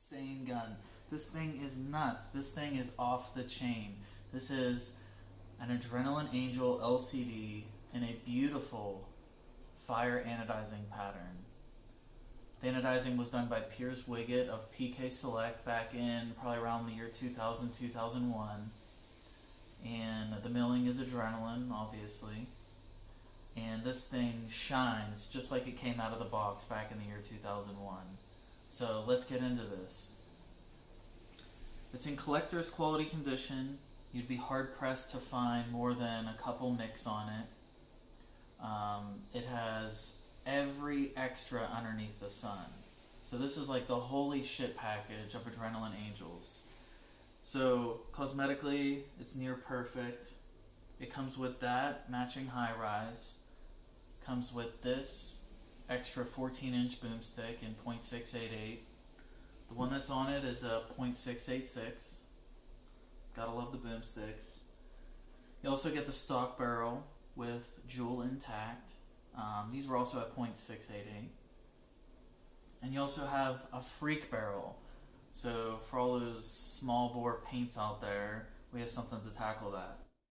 insane gun. This thing is nuts. This thing is off the chain. This is an Adrenalin Angel LCD in a beautiful fire anodizing pattern. The anodizing was done by Piers Wiggett of PK Select back in probably around the year 2000, 2001. And the milling is Adrenalin, obviously. And this thing shines just like it came out of the box back in the year 2001. So let's get into this. It's in collector's quality condition. You'd be hard pressed to find more than a couple nicks on it. It has every extra underneath the sun. So this is like the holy shit package of Adrenalin Angels. So cosmetically, it's near perfect. It comes with that matching high rise. Comes with this extra 14-inch boomstick in .688. The one that's on it is a .686. Gotta love the boomsticks. You also get the stock barrel with jewel intact. These were also at .688. And you also have a freak barrel. So for all those small bore paints out there, we have something to tackle that.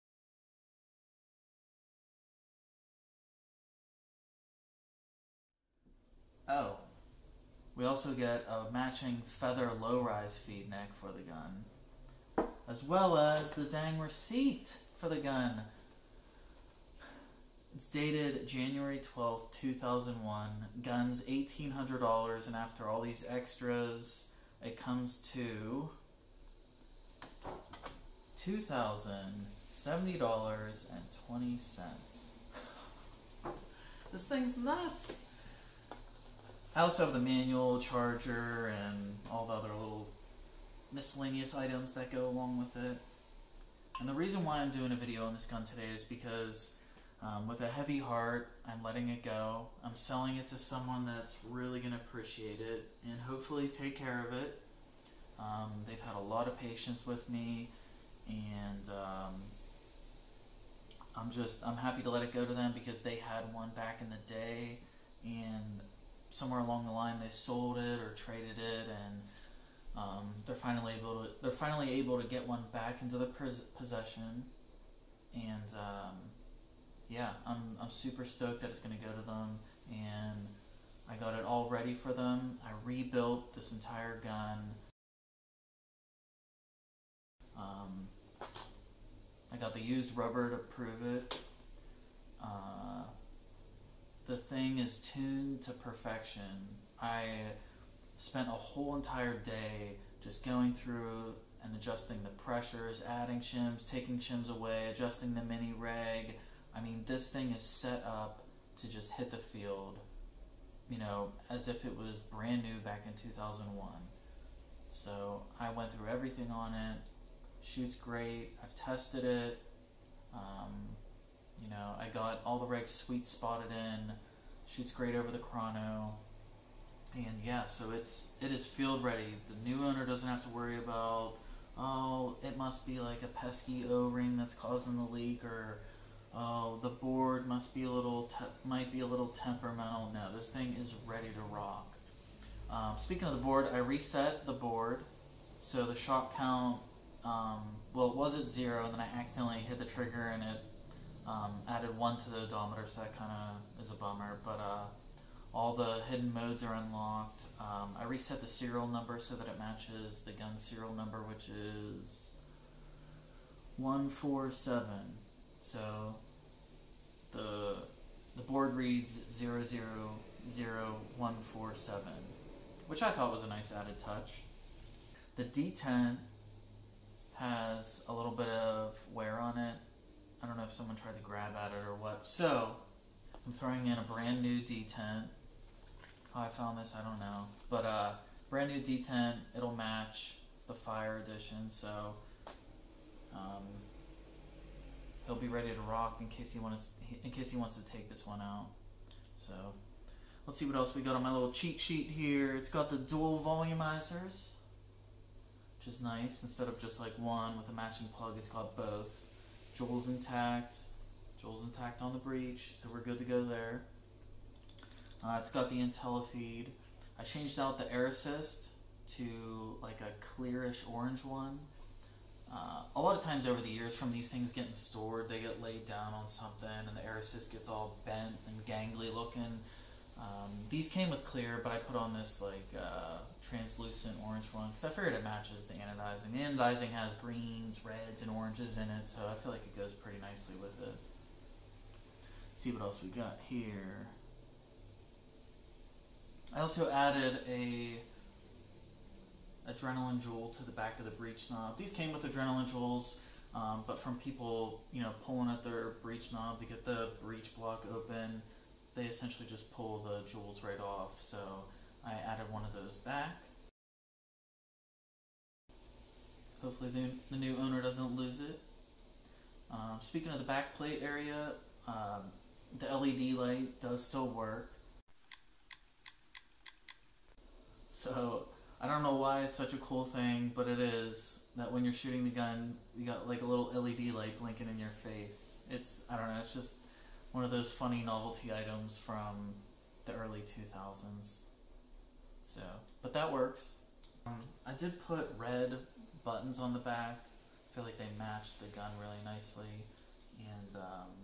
Oh, we also get a matching feather low-rise feed neck for the gun, as well as the dang receipt for the gun. It's dated January 12th, 2001. Gun's $1,800, and after all these extras, it comes to $2,070.20. This thing's nuts! I also have the manual, charger, and all the other little miscellaneous items that go along with it. And the reason why I'm doing a video on this gun today is because with a heavy heart, I'm letting it go. I'm selling it to someone that's really going to appreciate it and hopefully take care of it. They've had a lot of patience with me, and I'm happy to let it go to them because they had one back in the day, and somewhere along the line they sold it or traded it, and they're finally able to get one back into the possession. And yeah, I'm super stoked that it's going to go to them, and I got it all ready for them. I rebuilt this entire gun. I got the used rubber to prove it. The thing is tuned to perfection. I spent a whole entire day just going through and adjusting the pressures, adding shims, taking shims away, adjusting the mini reg. I mean, this thing is set up to just hit the field, you know, as if it was brand new back in 2001. So I went through everything on it. Shoots great. I've tested it. You know, I got all the regs sweet spotted in. Shoots great over the chrono. And yeah, so it is field ready. The new owner doesn't have to worry about, oh, it must be like a pesky O-ring that's causing the leak, or oh, the board might be a little temperamental. No, this thing is ready to rock. Speaking of the board, I reset the board, so the shot count, well, it was at 0, and then I accidentally hit the trigger and it added 1 to the odometer, so that kind of is a bummer, but all the hidden modes are unlocked. I reset the serial number so that it matches the gun serial number, which is 147. So the board reads 000147, which I thought was a nice added touch. The detent has a little bit of wear on it. I don't know if someone tried to grab at it or what. So I'm throwing in a brand new detent. How I found this, I don't know. But brand new detent, it'll match. It's the Fire Edition, so he'll be ready to rock in case he wants to take this one out. So let's see what else we got on my little cheat sheet here. It's got the dual volumizers, which is nice. Instead of just like one with a matching plug, it's got both. Jewel's intact. Jewel's intact on the breech, so we're good to go there. It's got the IntelliFeed. I changed out the air assist to like a clearish orange one. A lot of times over the years from these things getting stored, they get laid down on something and the air assist gets all bent and gangly looking. These came with clear, but I put on this like translucent orange one because I figured it matches the anodizing. The anodizing has greens, reds, and oranges in it, so I feel like it goes pretty nicely with it. See what else we got here. I also added a Adrenalin jewel to the back of the breech knob. These came with Adrenalin jewels, but from people, you know, pulling at their breech knob to get the breech block open, they essentially just pull the jewels right off. So I added one of those back. Hopefully the new owner doesn't lose it. Speaking of the back plate area, the LED light does still work. So I don't know why it's such a cool thing, but it is, that when you're shooting the gun, you got like a little LED light blinking in your face. I don't know, it's just one of those funny novelty items from the early 2000s. So, but that works. I did put red buttons on the back. I feel like they match the gun really nicely. And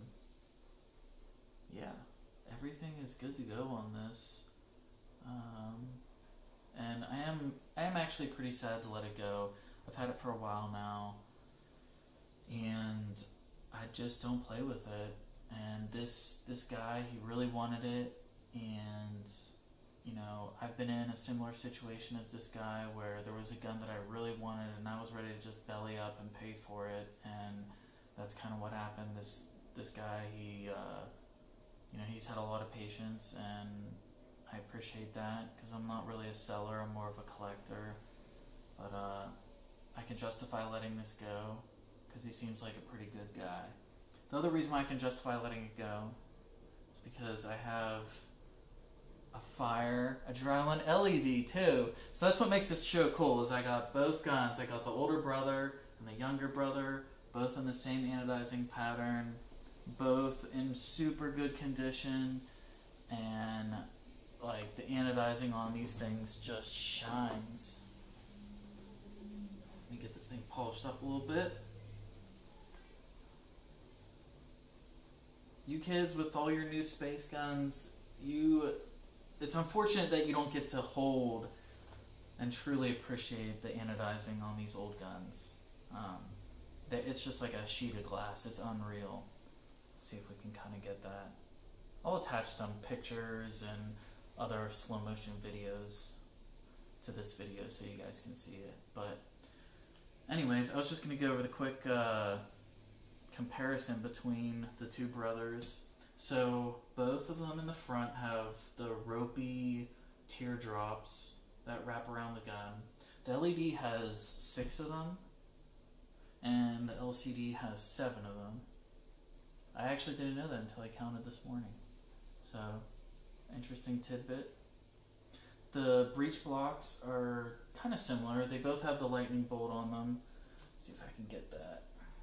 yeah, everything is good to go on this. And I am actually pretty sad to let it go. I've had it for a while now, and I just don't play with it. And this guy, he really wanted it, and you know, I've been in a similar situation as this guy where there was a gun that I really wanted, and I was ready to just belly up and pay for it, and that's kind of what happened. This guy, he you know, he's had a lot of patience, and I appreciate that because I'm not really a seller, I'm more of a collector. But I can justify letting this go because he seems like a pretty good guy. The other reason why I can justify letting it go is because I have a fire Adrenalin LED too. So that's what makes this show cool, is I got both guns. I got the older brother and the younger brother, both in the same anodizing pattern, both in super good condition, and like the anodizing on these things just shines. Let me get this thing polished up a little bit. You kids with all your new space guns, it's unfortunate that you don't get to hold and truly appreciate the anodizing on these old guns. It's just like a sheet of glass. It's unreal. Let's see if we can kind of get that. I'll attach some pictures and other slow motion videos to this video so you guys can see it. But anyways, I was just going to go over the quick comparison between the two brothers. So both of them in the front have the ropey teardrops that wrap around the gun. The LED has 6 of them, and the LCD has 7 of them. I actually didn't know that until I counted this morning. So, interesting tidbit. The breech blocks are kind of similar. They both have the lightning bolt on them. Let's see if I can get that.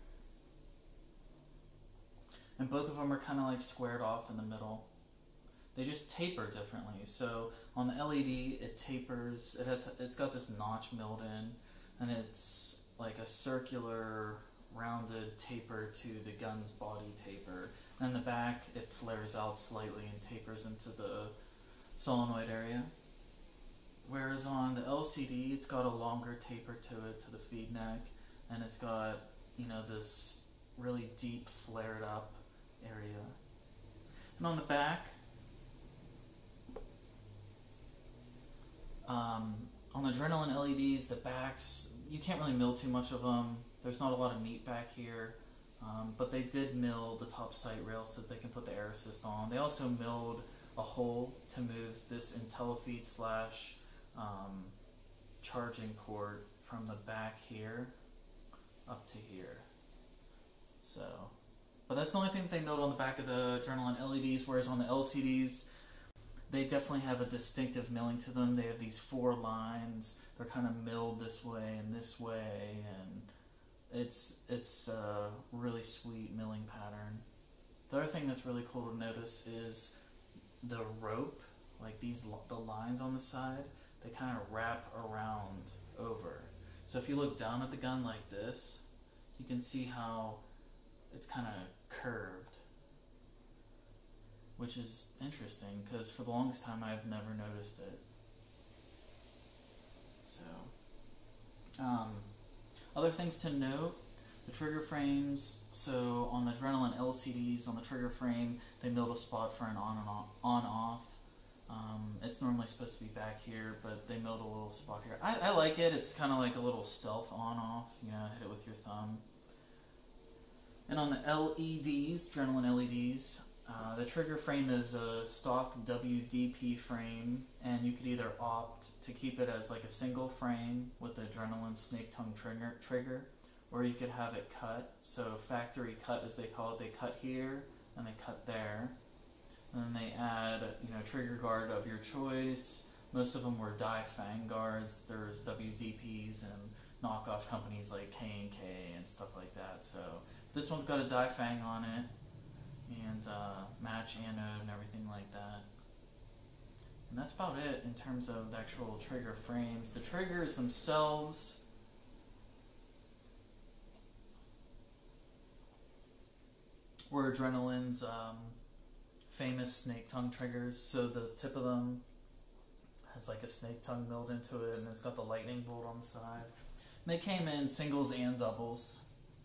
And both of them are kind of like squared off in the middle. They just taper differently. So on the LED, it tapers. It's got this notch milled in, and it's like a circular, rounded taper to the gun's body taper. And in the back, it flares out slightly and tapers into the solenoid area. Whereas on the LCD, it's got a longer taper to it, to the feed neck, and it's got, you know, this really deep flared up area. And on the back, on the Adrenalin LEDs, the backs, you can't really mill too much of them. There's not a lot of meat back here, but they did mill the top sight rail so that they can put the air assist on. They also milled a hole to move this IntelliFeed / charging port from the back here up to here. So, but that's the only thing that they milled on the back of the Adrenalin LEDs, whereas on the LCDs, they definitely have a distinctive milling to them. They have these 4 lines. They're kind of milled this way and this way, and it's a really sweet milling pattern. The other thing that's really cool to notice is the rope, like the lines on the side. they kind of wrap around over. So if you look down at the gun like this, you can see how it's kind of curved, which is interesting because for the longest time I've never noticed it. So, other things to note, the trigger frames. So on the Adrenalin LCDs, on the trigger frame, they milled a spot for an on and off. It's normally supposed to be back here, but they milled a little spot here. I like it. It's kind of like a little stealth on-off. You know, hit it with your thumb. And on the LEDs, Adrenalin LEDs, the trigger frame is a stock WDP frame, and you could either opt to keep it as like a single frame with the Adrenalin snake tongue trigger, or you could have it cut. So factory cut, as they call it, they cut here and they cut there. And then they add, you know, trigger guard of your choice. Most of them were die fang guards. There's WDPs and knockoff companies like K&K and stuff like that. So this one's got a die fang on it, and match anode and everything like that. And that's about it in terms of the actual trigger frames. The triggers themselves, were Adrenalin's famous snake tongue triggers. So the tip of them has like a snake tongue milled into it, and it's got the lightning bolt on the side. And they came in singles and doubles.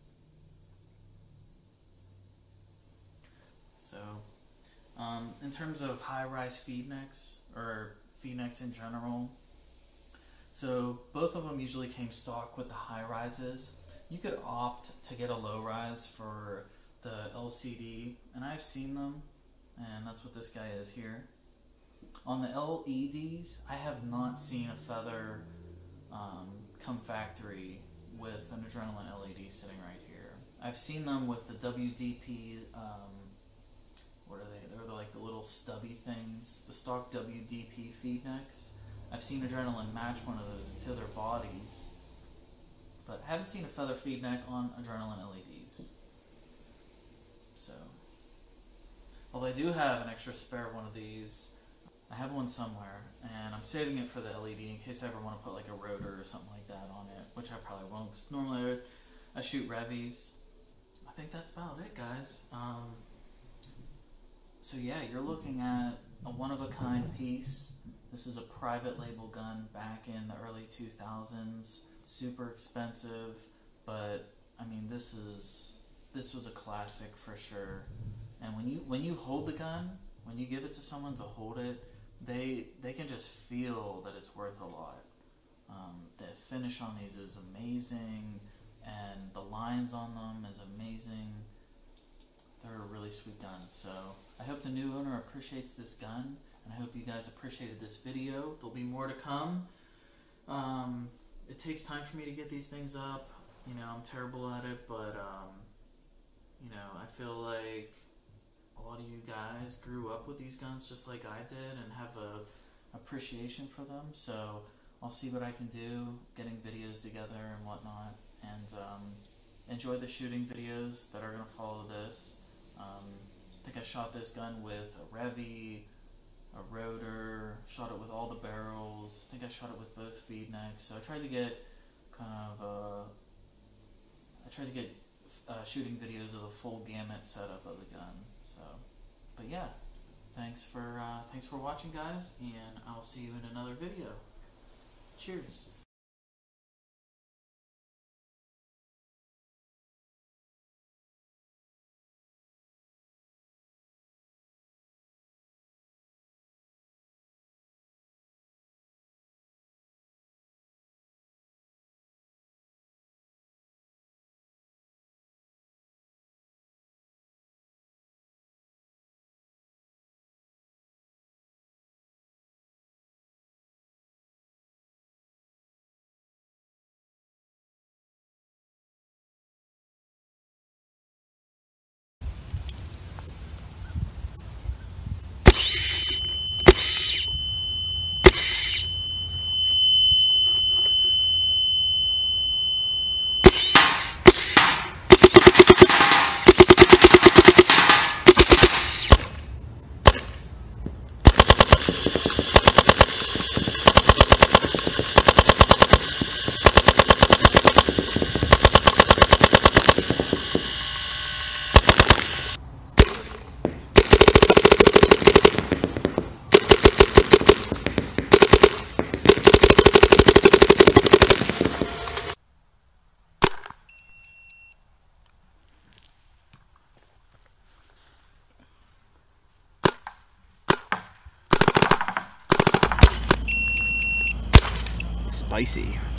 So, in terms of high-rise feednecks, or feednecks in general, so both of them usually came stock with the high-rises. You could opt to get a low-rise for the LCD, and I've seen them, and that's what this guy is here. On the LEDs, I have not seen a feather come factory with an Adrenalin LED sitting right here. I've seen them with the WDP, what are they? They're like the little stubby things, the stock WDP feednecks. I've seen Adrenalin match one of those to their bodies, but I haven't seen a feather feedneck on Adrenalin LEDs. So, although I do have an extra spare one of these, I have one somewhere, and I'm saving it for the LED in case I ever want to put like a rotor or something like that on it, which I probably won't, because normally I shoot Revies. I think that's about it, guys. So yeah, you're looking at a one-of-a-kind piece. This is a private label gun back in the early 2000s. Super expensive, but I mean, this was a classic for sure. And when you hold the gun, when you give it to someone to hold it, they can just feel that it's worth a lot. The finish on these is amazing, and the lines on them is amazing. They're a really sweet gun. So I hope the new owner appreciates this gun, and I hope you guys appreciated this video. There'll be more to come. It takes time for me to get these things up. You know, I'm terrible at it, but you know, I feel like a lot of you guys grew up with these guns just like I did and have a appreciation for them. So I'll see what I can do, getting videos together and whatnot, and enjoy the shooting videos that are going to follow this. I think I shot this gun with a Revy, a rotor, shot it with all the barrels. I think I shot it with both feednecks. So I tried to get shooting videos of the full gamut setup of the gun. So, but yeah, thanks for watching, guys, and I'll see you in another video. Cheers. spicy.